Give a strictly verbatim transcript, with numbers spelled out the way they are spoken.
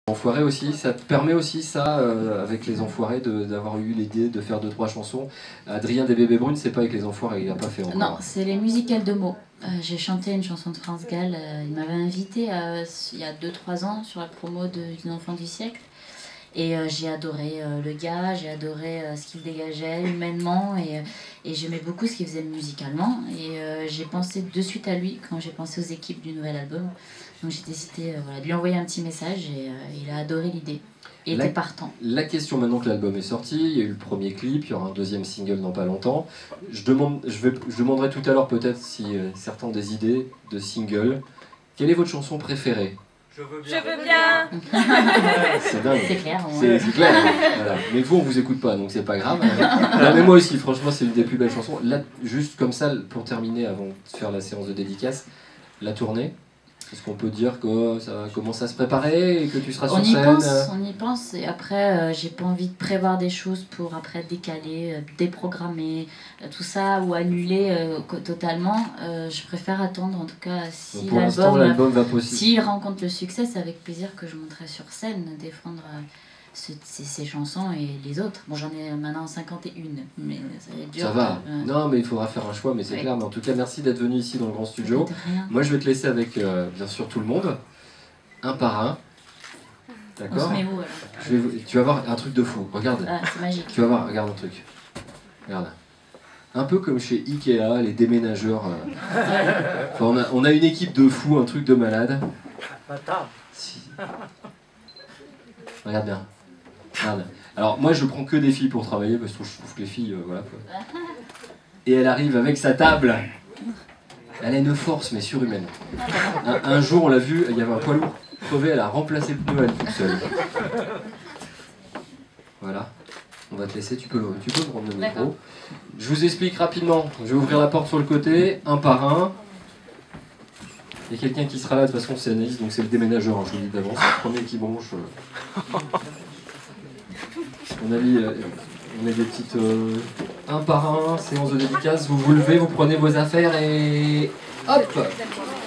Enfoirés aussi, ça te permet aussi ça, euh, avec les Enfoirés, d'avoir eu l'idée de faire deux trois chansons. Adrien des Bébés Brunes, c'est pas avec les Enfoirés, il a pas fait encore. Non, c'est les musicales de mots. Euh, J'ai chanté une chanson de France Gall, euh, il m'avait invité euh, il y a deux trois ans sur la promo d'une enfant du siècle. Et euh, j'ai adoré euh, le gars, j'ai adoré euh, ce qu'il dégageait humainement et, et j'aimais beaucoup ce qu'il faisait musicalement. Et euh, j'ai pensé de suite à lui quand j'ai pensé aux équipes du nouvel album. Donc j'ai décidé euh, voilà, de lui envoyer un petit message et euh, il a adoré l'idée. Et il était partant. La question maintenant que l'album est sorti, il y a eu le premier clip, il y aura un deuxième single dans pas longtemps. Je, demande, je, vais, je demanderai tout à l'heure peut-être si euh, certains ont des idées de single. Quelle est votre chanson préférée ? Je veux bien. Je veux bien. C'est dingue. C'est clair. Ouais. C'est clair. Voilà. Mais vous, on vous écoute pas, donc c'est pas grave. Non, mais moi aussi, franchement, c'est une des plus belles chansons. Là, juste comme ça, pour terminer, avant de faire la séance de dédicace, la tournée. Est-ce qu'on peut dire que ça commence à se préparer et que tu seras sur on y scène? pense, On y pense, et après, euh, j'ai pas envie de prévoir des choses pour après décaler, euh, déprogrammer, euh, tout ça, ou annuler euh, totalement. Euh, je préfère attendre, en tout cas, si l'album va possible. S'il rencontre le succès, c'est avec plaisir que je monterai sur scène, défendre euh, ce, ces, ces chansons et les autres. Bon, j'en ai maintenant cinquante et une, mais ça va être dur. Ça va. Euh, non, mais il faudra faire un choix, mais c'est oui. clair. Mais en tout cas, merci d'être venu ici dans le grand studio. Moi, je vais te laisser avec, euh, bien sûr, tout le monde, un par un. D'accord. Tu vas voir un truc de fou. Regarde. Ah, c'est magique. Tu vas voir, regarde un truc. Regarde. Un peu comme chez Ikea, les déménageurs. Euh... enfin, on, a, on a une équipe de fous, un truc de malade. Si. Regarde bien. Regarde. Alors moi je prends que des filles pour travailler parce que je trouve que les filles, euh, voilà quoi. Et elle arrive avec sa table. Elle a une force mais surhumaine. Un, un jour on l'a vu, il y avait un poids lourd crevé, elle a remplacé le pneu elle toute seule. Voilà. On va te laisser, tu peux, tu peux prendre le micro. Je vous explique rapidement. Je vais ouvrir la porte sur le côté, un par un. Il y a quelqu'un qui sera là, de toute façon c'est Anaïs, donc c'est le déménageur, hein, je vous le dis d'avance. Le premier qui bronche. Euh... On a mis, euh, on met des petites euh, un par un, séance de dédicace, vous vous levez, vous prenez vos affaires et hop.